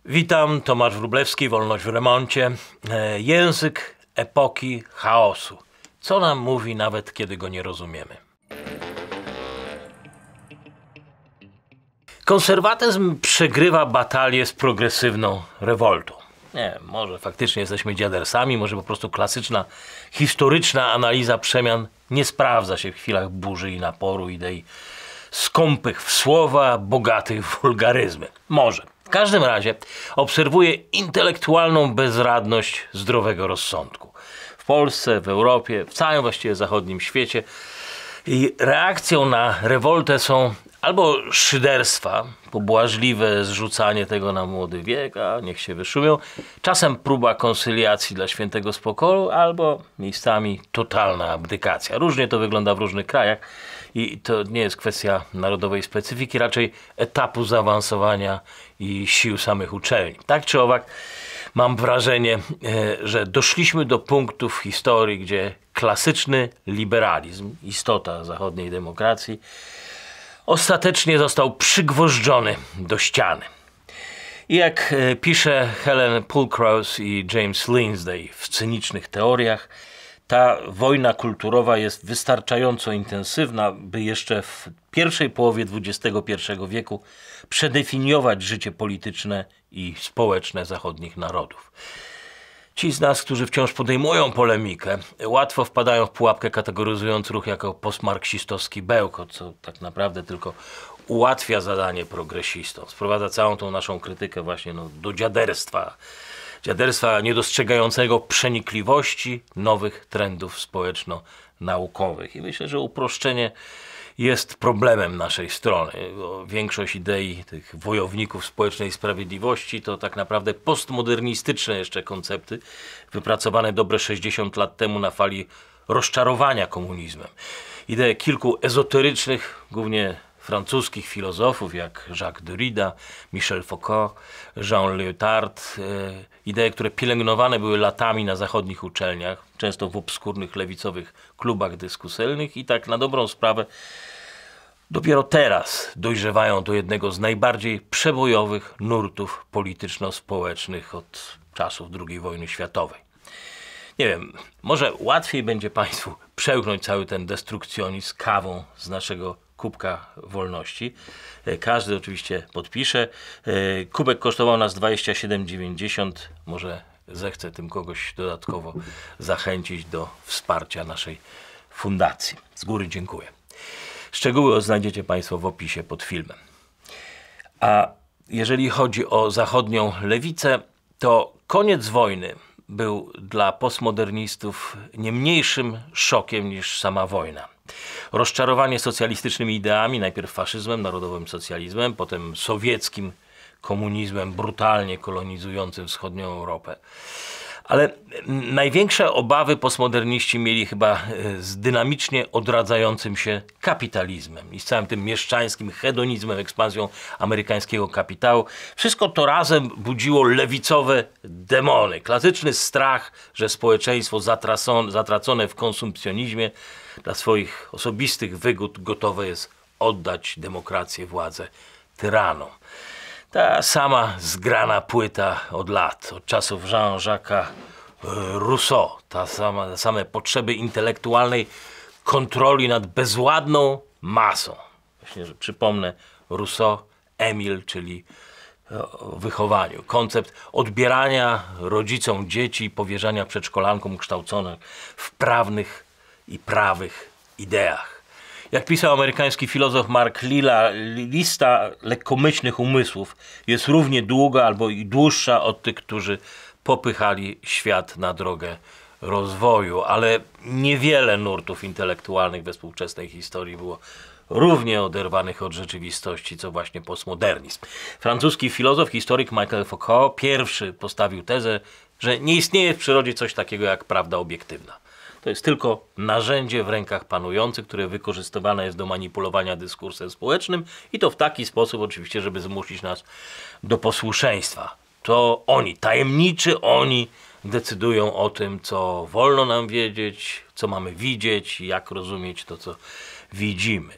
Witam, Tomasz Wróblewski, Wolność w remoncie. Język epoki chaosu. Co nam mówi, nawet kiedy go nie rozumiemy? Konserwatyzm przegrywa batalię z progresywną rewoltą. Nie, może faktycznie jesteśmy dziadersami, może po prostu klasyczna, historyczna analiza przemian nie sprawdza się w chwilach burzy i naporu idei skąpych w słowa, bogatych w wulgaryzmy. Może. W każdym razie obserwuję intelektualną bezradność zdrowego rozsądku. W Polsce, w Europie, w całym właściwie zachodnim świecie. I reakcją na rewoltę są albo szyderstwa, pobłażliwe zrzucanie tego na młody wiek, a niech się wyszumią, czasem próba konsyliacji dla świętego spokoju, albo miejscami totalna abdykacja. Różnie to wygląda w różnych krajach i to nie jest kwestia narodowej specyfiki, raczej etapu zaawansowania i sił samych uczelni. Tak czy owak, mam wrażenie, że doszliśmy do punktu w historii, gdzie klasyczny liberalizm, istota zachodniej demokracji, ostatecznie został przygwożdżony do ściany. I jak pisze Helen Pulkrose i James Lindsay w cynicznych teoriach, ta wojna kulturowa jest wystarczająco intensywna, by jeszcze w pierwszej połowie XXI wieku przedefiniować życie polityczne i społeczne zachodnich narodów. Ci z nas, którzy wciąż podejmują polemikę, łatwo wpadają w pułapkę kategoryzując ruch jako postmarksistowski bełkot, co tak naprawdę tylko ułatwia zadanie progresistom. Sprowadza całą tą naszą krytykę właśnie do dziaderstwa. Dziaderstwa niedostrzegającego przenikliwości nowych trendów społeczno-naukowych. I myślę, że uproszczenie jest problemem naszej strony. Bo większość idei tych wojowników społecznej sprawiedliwości to tak naprawdę postmodernistyczne jeszcze koncepty wypracowane dobre 60 lat temu na fali rozczarowania komunizmem. Idee kilku ezoterycznych, głównie francuskich filozofów jak Jacques Derrida, Michel Foucault, Jean Lyotard, idee, które pielęgnowane były latami na zachodnich uczelniach, często w obskurnych lewicowych klubach dyskusyjnych i tak na dobrą sprawę dopiero teraz dojrzewają do jednego z najbardziej przebojowych nurtów polityczno-społecznych od czasów II wojny światowej. Nie wiem, może łatwiej będzie Państwu przełknąć cały ten destrukcjonizm kawą z naszego kubka wolności. Każdy oczywiście podpisze. Kubek kosztował nas 27,90. Może zechcę tym kogoś dodatkowo zachęcić do wsparcia naszej fundacji. Z góry dziękuję. Szczegóły znajdziecie Państwo w opisie pod filmem. A jeżeli chodzi o zachodnią lewicę, to koniec wojny był dla postmodernistów nie mniejszym szokiem niż sama wojna. Rozczarowanie socjalistycznymi ideami, najpierw faszyzmem, narodowym socjalizmem, potem sowieckim komunizmem brutalnie kolonizującym wschodnią Europę. Ale największe obawy postmoderniści mieli chyba z dynamicznie odradzającym się kapitalizmem i z całym tym mieszczańskim hedonizmem, ekspansją amerykańskiego kapitału. Wszystko to razem budziło lewicowe demony. Klasyczny strach, że społeczeństwo zatracone w konsumpcjonizmie dla swoich osobistych wygód gotowe jest oddać demokrację, władzę tyranom. Ta sama zgrana płyta od lat, od czasów Jean-Jacques'a Rousseau, same potrzeby intelektualnej kontroli nad bezładną masą. Właśnie, że przypomnę Rousseau, Emil, czyli o wychowaniu. Koncept odbierania rodzicom dzieci i powierzania przedszkolankom kształconych w prawnych i prawych ideach. Jak pisał amerykański filozof Mark Lilla, lista lekkomyślnych umysłów jest równie długa albo i dłuższa od tych, którzy popychali świat na drogę rozwoju, ale niewiele nurtów intelektualnych we współczesnej historii było równie oderwanych od rzeczywistości, co właśnie postmodernizm. Francuski filozof, historyk Michel Foucault pierwszy postawił tezę, że nie istnieje w przyrodzie coś takiego jak prawda obiektywna. To jest tylko narzędzie w rękach panujących, które wykorzystywane jest do manipulowania dyskursem społecznym i to w taki sposób oczywiście, żeby zmusić nas do posłuszeństwa. To oni, tajemniczy oni decydują o tym, co wolno nam wiedzieć, co mamy widzieć, jak rozumieć to, co widzimy.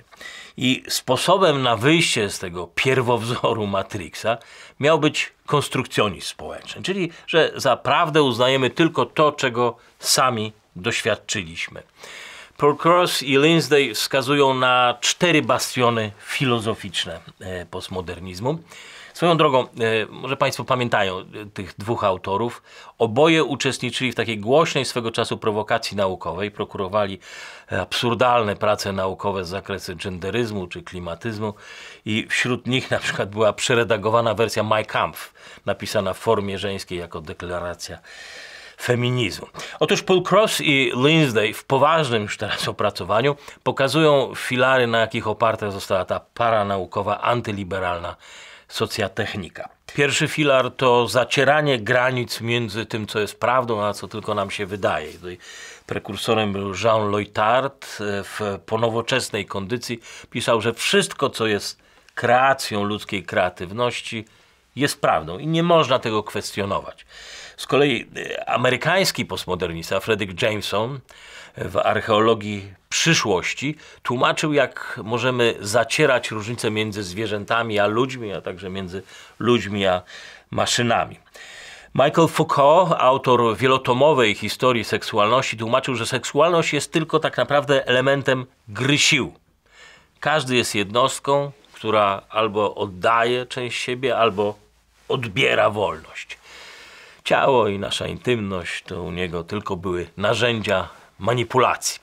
I sposobem na wyjście z tego pierwowzoru Matrixa miał być konstrukcjonizm społeczny, czyli że za prawdę uznajemy tylko to, czego sami doświadczyliśmy. Paul Cross i Lindsay wskazują na 4 bastiony filozoficzne postmodernizmu. Swoją drogą, może Państwo pamiętają tych 2 autorów. Oboje uczestniczyli w takiej głośnej swego czasu prowokacji naukowej. Prokurowali absurdalne prace naukowe z zakresu genderyzmu czy klimatyzmu i wśród nich na przykład była przeredagowana wersja Mein Kampf, napisana w formie żeńskiej jako deklaracja feminizmu. Otóż Paul Cross i Lindsay w poważnym już teraz opracowaniu pokazują filary, na jakich oparta została ta paranaukowa, antyliberalna socjatechnika. Pierwszy filar to zacieranie granic między tym, co jest prawdą, a co tylko nam się wydaje. Tutaj prekursorem był Jean Loitard. W ponowoczesnej kondycji pisał, że wszystko, co jest kreacją ludzkiej kreatywności, jest prawdą i nie można tego kwestionować. Z kolei amerykański postmodernista Fredric Jameson w Archeologii przyszłości tłumaczył, jak możemy zacierać różnice między zwierzętami a ludźmi, a także między ludźmi a maszynami. Michel Foucault, autor wielotomowej historii seksualności, tłumaczył, że seksualność jest tylko tak naprawdę elementem gry sił. Każdy jest jednostką, która albo oddaje część siebie, albo odbiera wolność. Ciało i nasza intymność to u niego tylko były narzędzia manipulacji.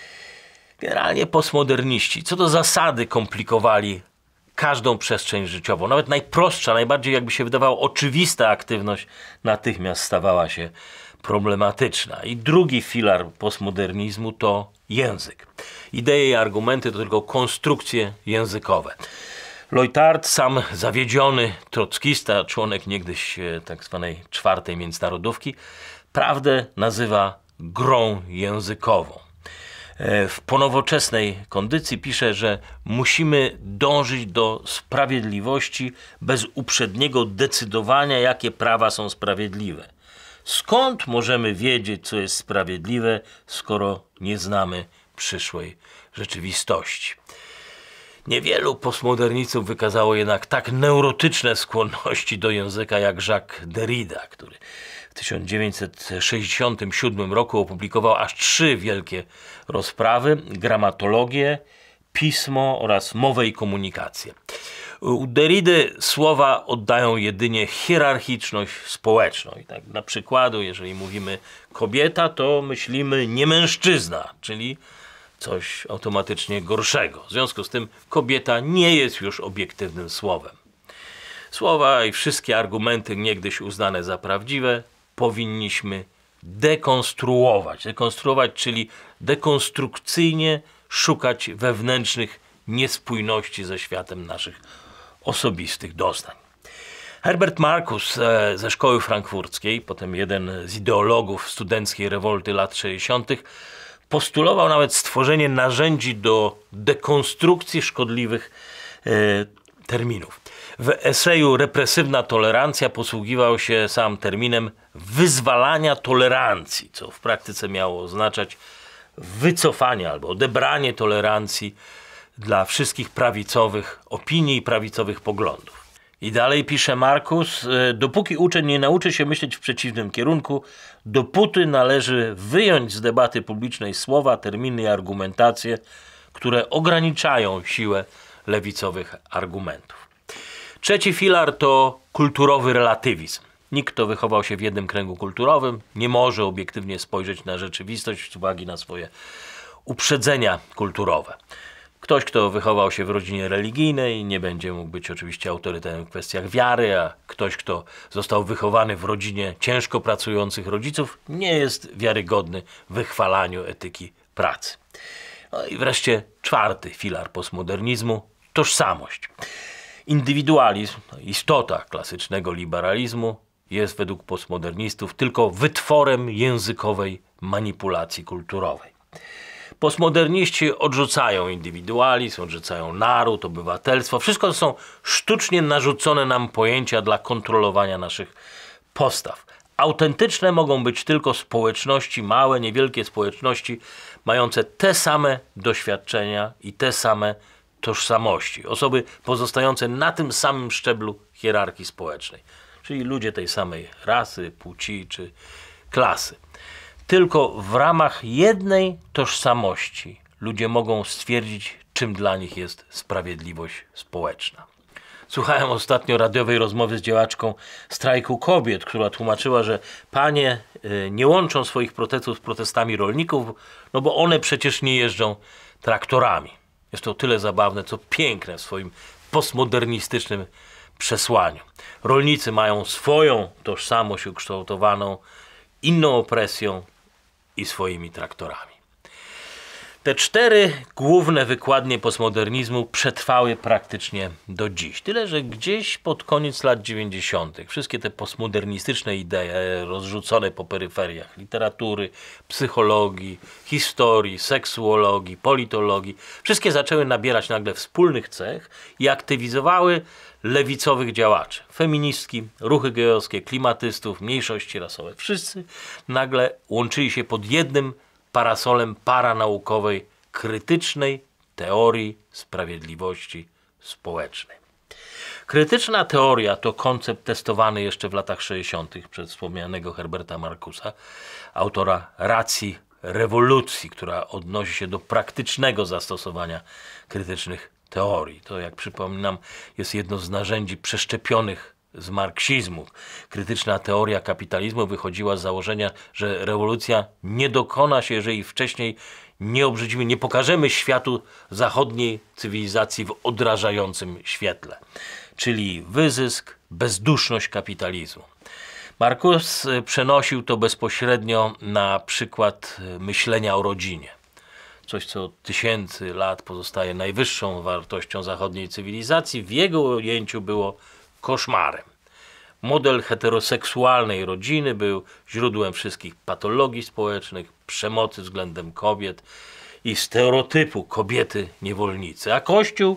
Generalnie postmoderniści co do zasady komplikowali każdą przestrzeń życiową. Nawet najprostsza, najbardziej jakby się wydawało oczywista aktywność natychmiast stawała się problematyczna. I drugi filar postmodernizmu to język. Idee i argumenty to tylko konstrukcje językowe. Loitard, sam zawiedziony trockista, członek niegdyś tak zwanej 4. międzynarodówki, prawdę nazywa grą językową. W ponowoczesnej kondycji pisze, że musimy dążyć do sprawiedliwości bez uprzedniego decydowania, jakie prawa są sprawiedliwe. Skąd możemy wiedzieć, co jest sprawiedliwe, skoro nie znamy przyszłej rzeczywistości? Niewielu postmodernistów wykazało jednak tak neurotyczne skłonności do języka jak Jacques Derrida, który w 1967 roku opublikował aż 3 wielkie rozprawy: gramatologię, pismo oraz mowę i komunikację. U Derridy słowa oddają jedynie hierarchiczność społeczną. I tak na przykładu, jeżeli mówimy kobieta, to myślimy nie mężczyzna, czyli coś automatycznie gorszego. W związku z tym kobieta nie jest już obiektywnym słowem. Słowa i wszystkie argumenty niegdyś uznane za prawdziwe powinniśmy dekonstruować. Dekonstruować, czyli dekonstrukcyjnie szukać wewnętrznych niespójności ze światem naszych osobistych doznań. Herbert Marcuse ze szkoły frankfurckiej, potem jeden z ideologów studenckiej rewolty lat 60., postulował nawet stworzenie narzędzi do dekonstrukcji szkodliwych terminów. W eseju Represywna tolerancja posługiwał się sam terminem wyzwalania tolerancji, co w praktyce miało oznaczać wycofanie albo odebranie tolerancji dla wszystkich prawicowych opinii i prawicowych poglądów. I dalej pisze Marcuse: dopóki uczeń nie nauczy się myśleć w przeciwnym kierunku, dopóty należy wyjąć z debaty publicznej słowa, terminy i argumentacje, które ograniczają siłę lewicowych argumentów. Trzeci filar to kulturowy relatywizm. Nikt, kto wychował się w jednym kręgu kulturowym, nie może obiektywnie spojrzeć na rzeczywistość z uwagi na swoje uprzedzenia kulturowe. Ktoś, kto wychował się w rodzinie religijnej, nie będzie mógł być oczywiście autorytetem w kwestiach wiary, a ktoś, kto został wychowany w rodzinie ciężko pracujących rodziców, nie jest wiarygodny w wychwalaniu etyki pracy. No i wreszcie 4. filar postmodernizmu – tożsamość. Indywidualizm, istota klasycznego liberalizmu, jest według postmodernistów tylko wytworem językowej manipulacji kulturowej. Postmoderniści odrzucają indywidualizm, odrzucają naród, obywatelstwo. Wszystko to są sztucznie narzucone nam pojęcia dla kontrolowania naszych postaw. Autentyczne mogą być tylko społeczności, małe, niewielkie społeczności, mające te same doświadczenia i te same tożsamości. Osoby pozostające na tym samym szczeblu hierarchii społecznej. Czyli ludzie tej samej rasy, płci czy klasy. Tylko w ramach jednej tożsamości ludzie mogą stwierdzić, czym dla nich jest sprawiedliwość społeczna. Słuchałem ostatnio radiowej rozmowy z działaczką strajku kobiet, która tłumaczyła, że panie nie łączą swoich protestów z protestami rolników, no bo one przecież nie jeżdżą traktorami. Jest to tyle zabawne, co piękne w swoim postmodernistycznym przesłaniu. Rolnicy mają swoją tożsamość ukształtowaną inną opresją i swoimi traktorami. Te 4 główne wykładnie postmodernizmu przetrwały praktycznie do dziś. Tyle, że gdzieś pod koniec lat 90. wszystkie te postmodernistyczne idee rozrzucone po peryferiach literatury, psychologii, historii, seksuologii, politologii, wszystkie zaczęły nabierać nagle wspólnych cech i aktywizowały lewicowych działaczy. Feministki, ruchy gejowskie, klimatystów, mniejszości rasowe. Wszyscy nagle łączyli się pod jednym parasolem paranaukowej, krytycznej teorii sprawiedliwości społecznej. Krytyczna teoria to koncept testowany jeszcze w latach 60. przez wspomnianego Herberta Marcusa, autora Racji rewolucji, która odnosi się do praktycznego zastosowania krytycznych teorii. To, jak przypominam, jest jedno z narzędzi przeszczepionych z marksizmu. Krytyczna teoria kapitalizmu wychodziła z założenia, że rewolucja nie dokona się, jeżeli wcześniej nie obrzydzimy, nie pokażemy światu zachodniej cywilizacji w odrażającym świetle. Czyli wyzysk, bezduszność kapitalizmu. Marcus przenosił to bezpośrednio na przykład myślenia o rodzinie. Coś, co od tysięcy lat pozostaje najwyższą wartością zachodniej cywilizacji, w jego ujęciu było koszmarem. Model heteroseksualnej rodziny był źródłem wszystkich patologii społecznych, przemocy względem kobiet i stereotypu kobiety niewolnicy. A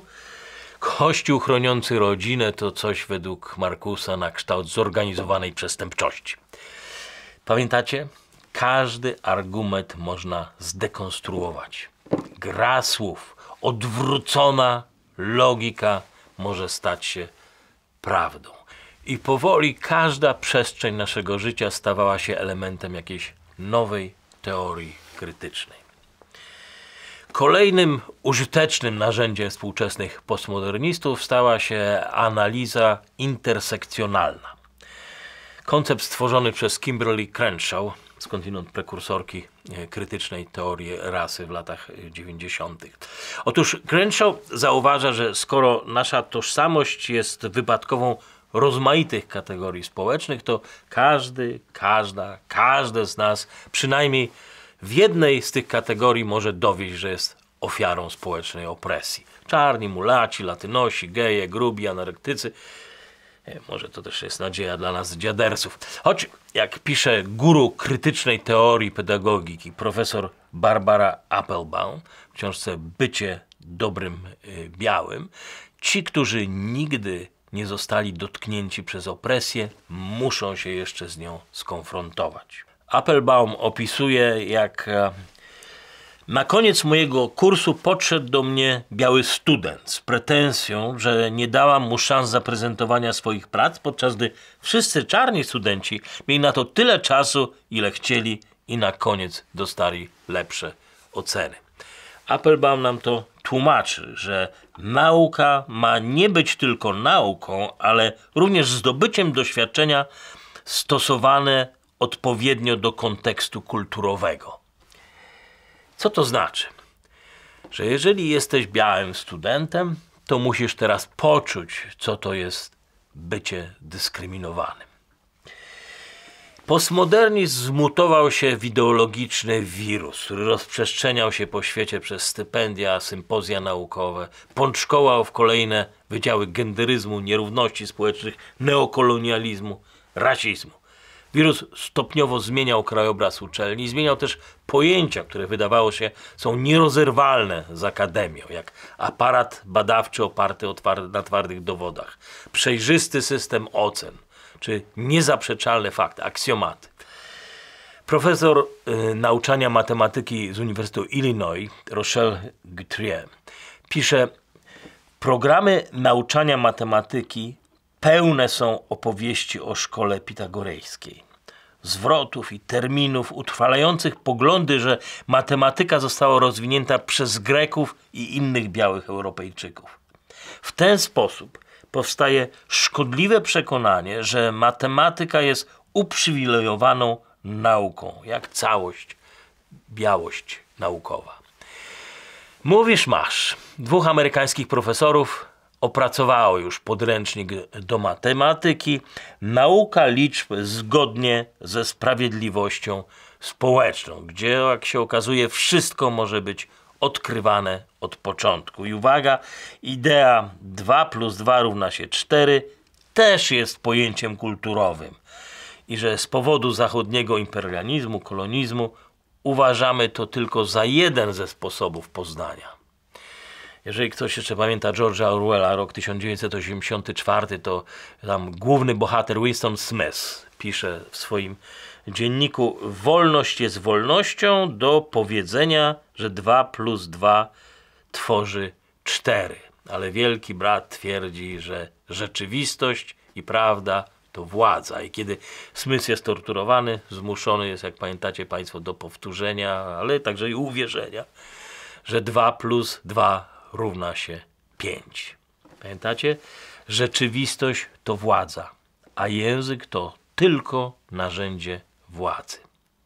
Kościół chroniący rodzinę to coś według Marcusa na kształt zorganizowanej przestępczości. Pamiętacie? Każdy argument można zdekonstruować. Gra słów, odwrócona logika może stać się prawdą. I powoli każda przestrzeń naszego życia stawała się elementem jakiejś nowej teorii krytycznej. Kolejnym użytecznym narzędziem współczesnych postmodernistów stała się analiza intersekcjonalna. Koncept stworzony przez Kimberly Crenshaw, skądinąd prekursorki krytycznej teorii rasy w latach 90. Otóż Crenshaw zauważa, że skoro nasza tożsamość jest wypadkową rozmaitych kategorii społecznych, to każde z nas przynajmniej w jednej z tych kategorii może dowieść, że jest ofiarą społecznej opresji. Czarni, mulaci, latynosi, geje, grubi, anorektycy. Może to też jest nadzieja dla nas dziadersów. Choć, jak pisze guru krytycznej teorii pedagogiki profesor Barbara Applebaum w książce Bycie dobrym białym, ci, którzy nigdy nie zostali dotknięci przez opresję, muszą się jeszcze z nią skonfrontować. Applebaum opisuje, jak na koniec mojego kursu podszedł do mnie biały student z pretensją, że nie dałam mu szans zaprezentowania swoich prac, podczas gdy wszyscy czarni studenci mieli na to tyle czasu, ile chcieli i na koniec dostali lepsze oceny. Applebaum nam to tłumaczy, że nauka ma nie być tylko nauką, ale również zdobyciem doświadczenia stosowane odpowiednio do kontekstu kulturowego. Co to znaczy? Że jeżeli jesteś białym studentem, to musisz teraz poczuć, co to jest bycie dyskryminowanym. Postmodernizm zmutował się w ideologiczny wirus, który rozprzestrzeniał się po świecie przez stypendia, sympozja naukowe, pączkował w kolejne wydziały genderyzmu, nierówności społecznych, neokolonializmu, rasizmu. Wirus stopniowo zmieniał krajobraz uczelni, zmieniał też pojęcia, które wydawało się są nierozerwalne z akademią, jak aparat badawczy oparty na twardych dowodach, przejrzysty system ocen, czy niezaprzeczalne fakty, aksjomaty. Profesor nauczania matematyki z Uniwersytetu Illinois, Rochelle Guthrie, pisze: programy nauczania matematyki pełne są opowieści o szkole pitagorejskiej, zwrotów i terminów utrwalających poglądy, że matematyka została rozwinięta przez Greków i innych białych Europejczyków. W ten sposób powstaje szkodliwe przekonanie, że matematyka jest uprzywilejowaną nauką, jak całość, białość naukowa. Mówisz, masz. 2 amerykańskich profesorów opracowało już podręcznik do matematyki, nauka liczb zgodnie ze sprawiedliwością społeczną, gdzie, jak się okazuje, wszystko może być odkrywane od początku. I uwaga, idea 2 + 2 równa się 4 też jest pojęciem kulturowym. I że z powodu zachodniego imperializmu, kolonizmu uważamy to tylko za jeden ze sposobów poznania. Jeżeli ktoś jeszcze pamięta George'a Orwella, rok 1984, to tam główny bohater Winston Smith pisze w swoim dzienniku: wolność jest wolnością do powiedzenia, że 2 + 2 tworzy 4. Ale wielki brat twierdzi, że rzeczywistość i prawda to władza. I kiedy Smith jest torturowany, zmuszony jest, jak pamiętacie państwo, do powtórzenia, ale także i uwierzenia, że 2 + 2 równa się 5. Pamiętacie? Rzeczywistość to władza, a język to tylko narzędzie władzy.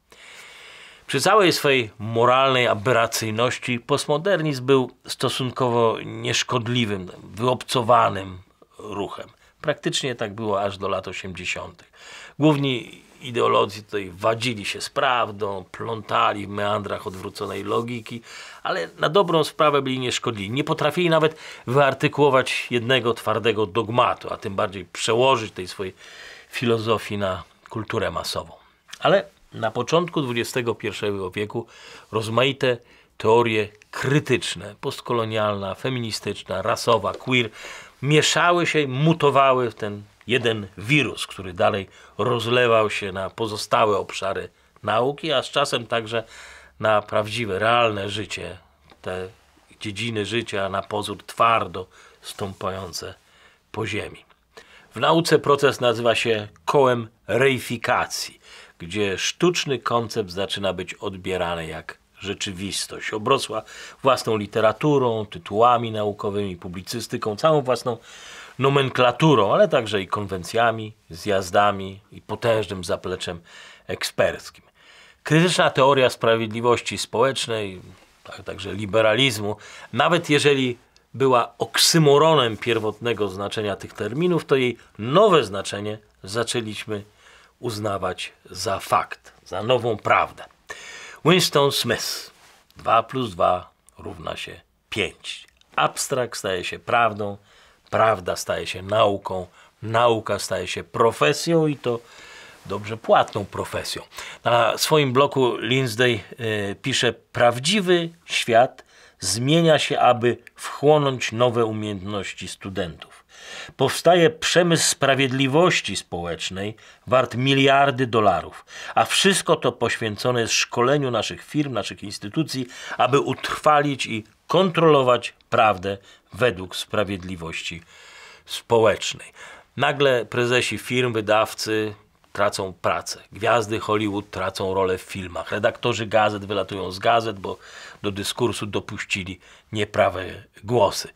Przy całej swojej moralnej aberracyjności postmodernizm był stosunkowo nieszkodliwym, wyobcowanym ruchem. Praktycznie tak było aż do lat 80. Główni ideolodzy tutaj wadzili się z prawdą, plątali w meandrach odwróconej logiki, ale na dobrą sprawę byli nieszkodliwi. Nie potrafili nawet wyartykułować jednego twardego dogmatu, a tym bardziej przełożyć tej swojej filozofii na kulturę masową. Ale na początku XXI wieku rozmaite teorie krytyczne, postkolonialna, feministyczna, rasowa, queer, mieszały się i mutowały w ten jeden wirus, który dalej rozlewał się na pozostałe obszary nauki, a z czasem także na prawdziwe, realne życie, te dziedziny życia na pozór twardo stąpające po ziemi. W nauce proces nazywa się kołem reifikacji, gdzie sztuczny koncept zaczyna być odbierany jak rzeczywistość. Obrosła własną literaturą, tytułami naukowymi, publicystyką, całą własną nomenklaturą, ale także i konwencjami, zjazdami i potężnym zapleczem eksperckim. Krytyczna teoria sprawiedliwości społecznej, a także liberalizmu, nawet jeżeli była oksymoronem pierwotnego znaczenia tych terminów, to jej nowe znaczenie zaczęliśmy uznawać za fakt, za nową prawdę. Winston Smith. 2 + 2 równa się 5. Abstrakt staje się prawdą, prawda staje się nauką, nauka staje się profesją i to dobrze płatną profesją. Na swoim blogu Lindsay pisze: prawdziwy świat zmienia się, aby wchłonąć nowe umiejętności studentów. Powstaje przemysł sprawiedliwości społecznej wart miliardy dolarów, a wszystko to poświęcone jest szkoleniu naszych firm, naszych instytucji, aby utrwalić i kontrolować prawdę według sprawiedliwości społecznej. Nagle prezesi firm, wydawcy tracą pracę. Gwiazdy Hollywood tracą rolę w filmach. Redaktorzy gazet wylatują z gazet, bo do dyskursu dopuścili nieprawe głosy.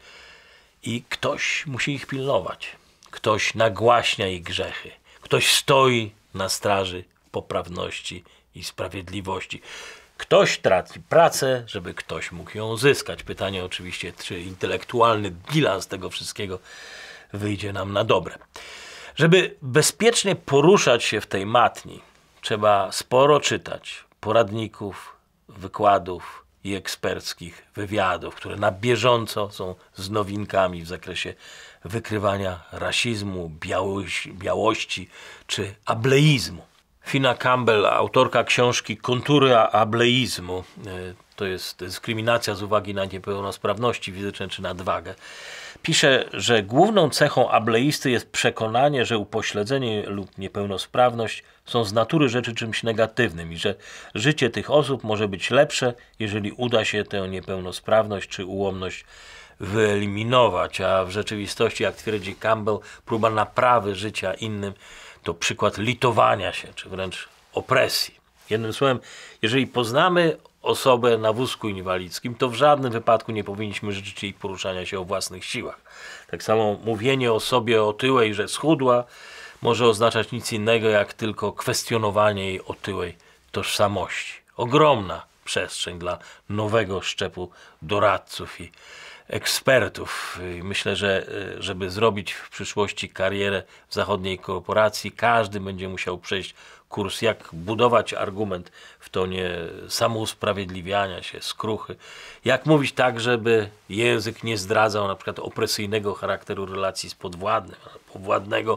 I ktoś musi ich pilnować. Ktoś nagłaśnia ich grzechy. Ktoś stoi na straży poprawności i sprawiedliwości. Ktoś traci pracę, żeby ktoś mógł ją zyskać. Pytanie oczywiście, czy intelektualny bilans tego wszystkiego wyjdzie nam na dobre. Żeby bezpiecznie poruszać się w tej matni, trzeba sporo czytać poradników, wykładów i eksperckich wywiadów, które na bieżąco są z nowinkami w zakresie wykrywania rasizmu, białości czy ableizmu. Fina Campbell, autorka książki Kontury ableizmu, to jest dyskryminacja z uwagi na niepełnosprawności fizyczne czy nadwagę, pisze, że główną cechą ableisty jest przekonanie, że upośledzenie lub niepełnosprawność są z natury rzeczy czymś negatywnym i że życie tych osób może być lepsze, jeżeli uda się tę niepełnosprawność czy ułomność wyeliminować, a w rzeczywistości, jak twierdzi Campbell, próba naprawy życia innym to przykład litowania się, czy wręcz opresji. Jednym słowem, jeżeli poznamy osobę na wózku inwalidzkim, to w żadnym wypadku nie powinniśmy życzyć jej poruszania się o własnych siłach. Tak samo mówienie o sobie otyłej, że schudła, może oznaczać nic innego, jak tylko kwestionowanie jej otyłej tożsamości. Ogromna przestrzeń dla nowego szczepu doradców i ekspertów. Myślę, że żeby zrobić w przyszłości karierę w zachodniej korporacji, każdy będzie musiał przejść kurs, jak budować argument w tonie samousprawiedliwiania się, skruchy, jak mówić tak, żeby język nie zdradzał na przykład opresyjnego charakteru relacji z podwładnym, powładnego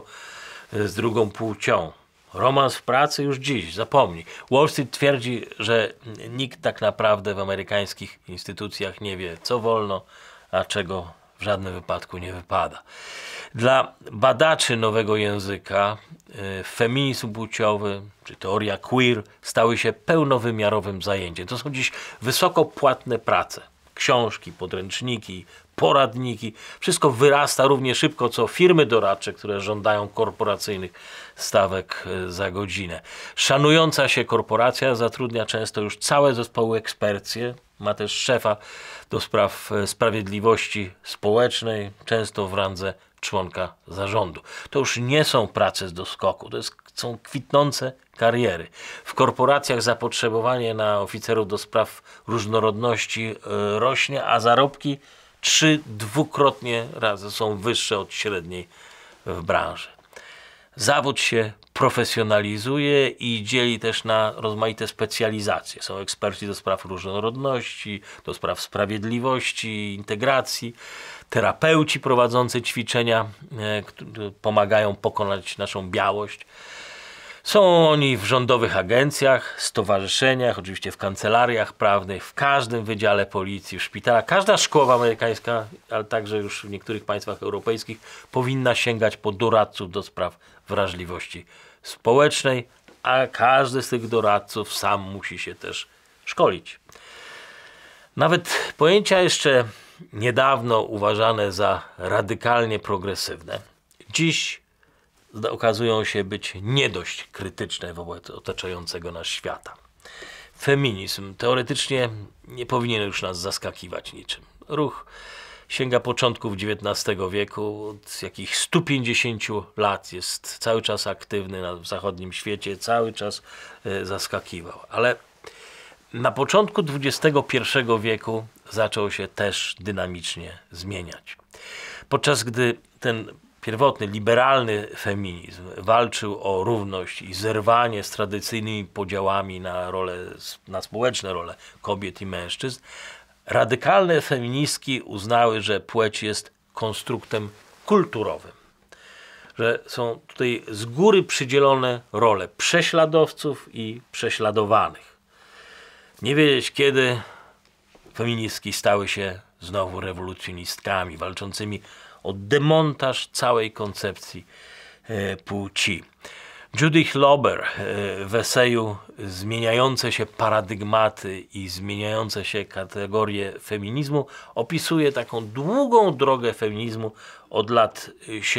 z drugą płcią. Romans w pracy już dziś, zapomnij. Wall Street twierdzi, że nikt tak naprawdę w amerykańskich instytucjach nie wie, co wolno, a czego w żadnym wypadku nie wypada. Dla badaczy nowego języka feminizm płciowy czy teoria queer stały się pełnowymiarowym zajęciem. To są dziś wysoko płatne prace. Książki, podręczniki, poradniki. Wszystko wyrasta równie szybko co firmy doradcze, które żądają korporacyjnych stawek za godzinę. Szanująca się korporacja zatrudnia często już całe zespoły eksperckie. Ma też szefa do spraw sprawiedliwości społecznej, często w randze członka zarządu. To już nie są prace z doskoku, są kwitnące kariery. W korporacjach zapotrzebowanie na oficerów do spraw różnorodności rośnie, a zarobki 3-2-krotnie razy są wyższe od średniej w branży. Zawód się profesjonalizuje i dzieli też na rozmaite specjalizacje. Są eksperci do spraw różnorodności, do spraw sprawiedliwości, integracji, terapeuci prowadzący ćwiczenia, które pomagają pokonać naszą białość. Są oni w rządowych agencjach, stowarzyszeniach, oczywiście w kancelariach prawnych, w każdym wydziale policji, w szpitalach. Każda szkoła amerykańska, ale także już w niektórych państwach europejskich powinna sięgać po doradców do spraw wrażliwości społecznej, a każdy z tych doradców sam musi się też szkolić. Nawet pojęcia jeszcze niedawno uważane za radykalnie progresywne, dziś okazują się być nie dość krytyczne wobec otaczającego nas świata. Feminizm teoretycznie nie powinien już nas zaskakiwać niczym. Ruch sięga początków XIX wieku, od jakich 150 lat jest cały czas aktywny w zachodnim świecie, cały czas zaskakiwał. Ale na początku XXI wieku zaczął się też dynamicznie zmieniać. Podczas gdy ten pierwotny, liberalny feminizm walczył o równość i zerwanie z tradycyjnymi podziałami na społeczne role kobiet i mężczyzn, radykalne feministki uznały, że płeć jest konstruktem kulturowym. Że są tutaj z góry przydzielone role prześladowców i prześladowanych. Nie wiedzieć, kiedy feministki stały się znowu rewolucjonistkami, walczącymi o demontaż całej koncepcji płci. Judith Lauber w eseju Zmieniające się paradygmaty i zmieniające się kategorie feminizmu opisuje taką długą drogę feminizmu od lat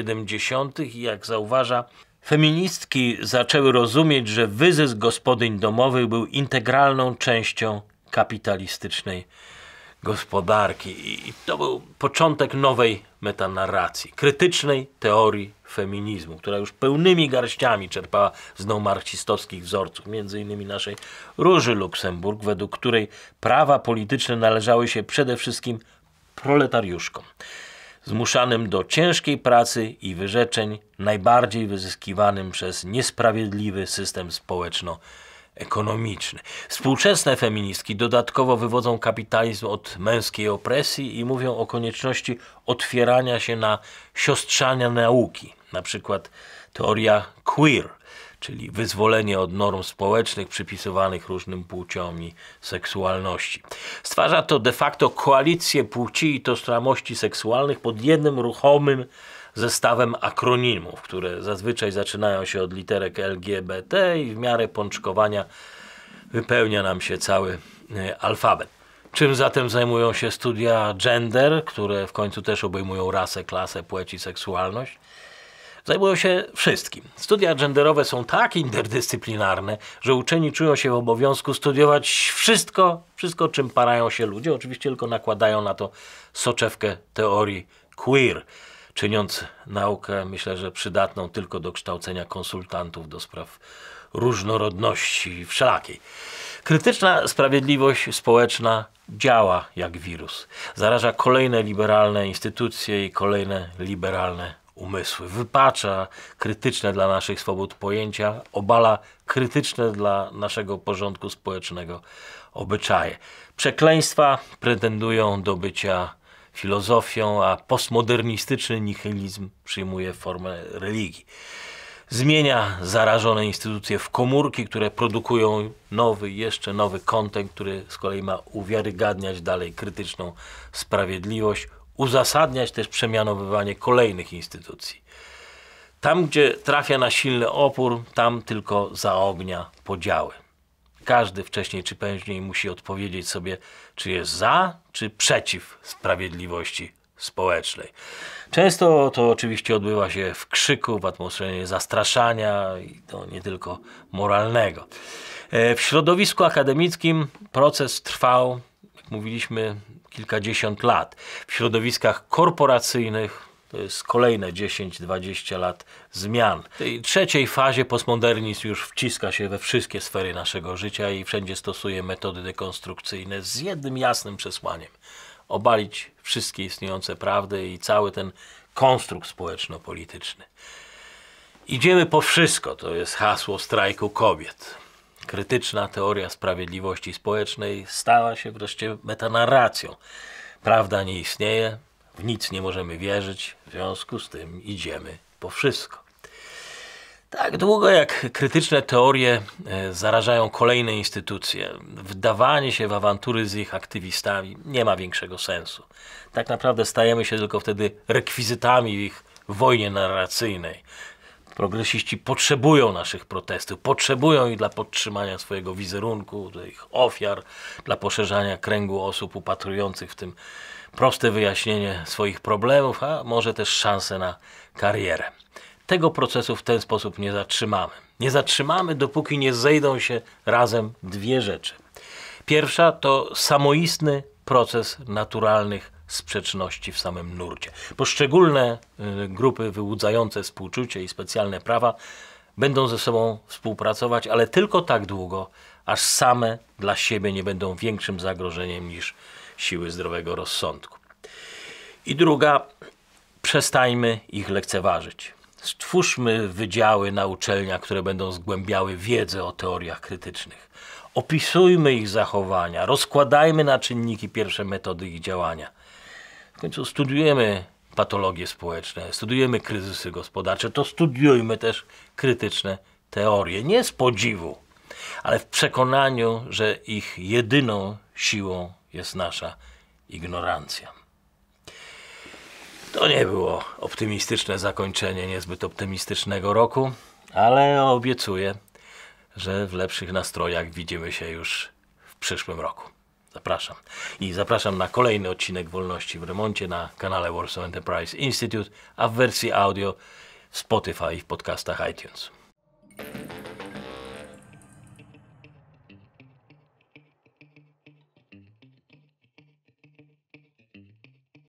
70. i jak zauważa, feministki zaczęły rozumieć, że wyzysk gospodyń domowych był integralną częścią kapitalistycznej gospodarki. I to był początek nowej metanarracji, krytycznej teorii feminizmu, która już pełnymi garściami czerpała z neomarksistowskich wzorców, m.in. naszej Róży Luksemburg, według której prawa polityczne należały się przede wszystkim proletariuszkom, zmuszanym do ciężkiej pracy i wyrzeczeń, najbardziej wyzyskiwanym przez niesprawiedliwy system społeczno-ekonomiczny. Współczesne feministki dodatkowo wywodzą kapitalizm od męskiej opresji i mówią o konieczności otwierania się na siostrzania nauki, na przykład teoria queer, czyli wyzwolenie od norm społecznych przypisywanych różnym płciom i seksualności. Stwarza to de facto koalicję płci i tożsamości seksualnych pod jednym ruchomym zestawem akronimów, które zazwyczaj zaczynają się od literek LGBT i w miarę pączkowania wypełnia nam się cały alfabet. Czym zatem zajmują się studia gender, które w końcu też obejmują rasę, klasę, płeć i seksualność? Zajmują się wszystkim. Studia genderowe są tak interdyscyplinarne, że uczeni czują się w obowiązku studiować wszystko czym parają się ludzie. Oczywiście tylko nakładają na to soczewkę teorii queer, czyniąc naukę, myślę, że przydatną tylko do kształcenia konsultantów do spraw różnorodności wszelakiej. Krytyczna sprawiedliwość społeczna działa jak wirus. Zaraża kolejne liberalne instytucje i kolejne liberalne umysły. Wypacza krytyczne dla naszych swobód pojęcia, obala krytyczne dla naszego porządku społecznego obyczaje. Przekleństwa pretendują do bycia filozofią, a postmodernistyczny nihilizm przyjmuje formę religii. Zmienia zarażone instytucje w komórki, które produkują jeszcze nowy content, który z kolei ma uwiarygadniać dalej krytyczną sprawiedliwość, uzasadniać też przemianowywanie kolejnych instytucji. Tam, gdzie trafia na silny opór, tam tylko zaognia podziały. Każdy wcześniej czy później musi odpowiedzieć sobie, czy jest za, czy przeciw sprawiedliwości społecznej. Często to oczywiście odbywa się w krzyku, w atmosferze zastraszania i to nie tylko moralnego. W środowisku akademickim proces trwał, jak mówiliśmy, kilkadziesiąt lat. W środowiskach korporacyjnych to jest kolejne 10-20 lat zmian. W tej trzeciej fazie postmodernizm już wciska się we wszystkie sfery naszego życia i wszędzie stosuje metody dekonstrukcyjne z jednym jasnym przesłaniem: obalić wszystkie istniejące prawdy i cały ten konstrukt społeczno-polityczny. Idziemy po wszystko, to jest hasło strajku kobiet. Krytyczna teoria sprawiedliwości społecznej stała się wreszcie metanarracją. Prawda nie istnieje, w nic nie możemy wierzyć, w związku z tym idziemy po wszystko. Tak długo jak krytyczne teorie zarażają kolejne instytucje, wdawanie się w awantury z ich aktywistami nie ma większego sensu. Tak naprawdę stajemy się tylko wtedy rekwizytami w ich wojnie narracyjnej. Progresiści potrzebują naszych protestów, potrzebują ich dla podtrzymania swojego wizerunku, ich ofiar, dla poszerzania kręgu osób upatrujących w tym proste wyjaśnienie swoich problemów, a może też szansę na karierę. Tego procesu w ten sposób nie zatrzymamy. Nie zatrzymamy, dopóki nie zejdą się razem dwie rzeczy. Pierwsza to samoistny proces naturalnych sprzeczności w samym nurcie. Poszczególne grupy wyłudzające współczucie i specjalne prawa będą ze sobą współpracować, ale tylko tak długo, aż same dla siebie nie będą większym zagrożeniem niż siły zdrowego rozsądku. I druga, przestańmy ich lekceważyć. Stwórzmy wydziały na uczelniach, które będą zgłębiały wiedzę o teoriach krytycznych. Opisujmy ich zachowania, rozkładajmy na czynniki pierwsze metody ich działania. W końcu studiujemy patologie społeczne, studiujemy kryzysy gospodarcze, to studiujmy też krytyczne teorie. Nie z podziwu, ale w przekonaniu, że ich jedyną siłą jest nasza ignorancja. To nie było optymistyczne zakończenie niezbyt optymistycznego roku, ale obiecuję, że w lepszych nastrojach widzimy się już w przyszłym roku. Zapraszam. I zapraszam na kolejny odcinek Wolności w Remoncie na kanale Warsaw Enterprise Institute, a w wersji audio w Spotify i w podcastach iTunes.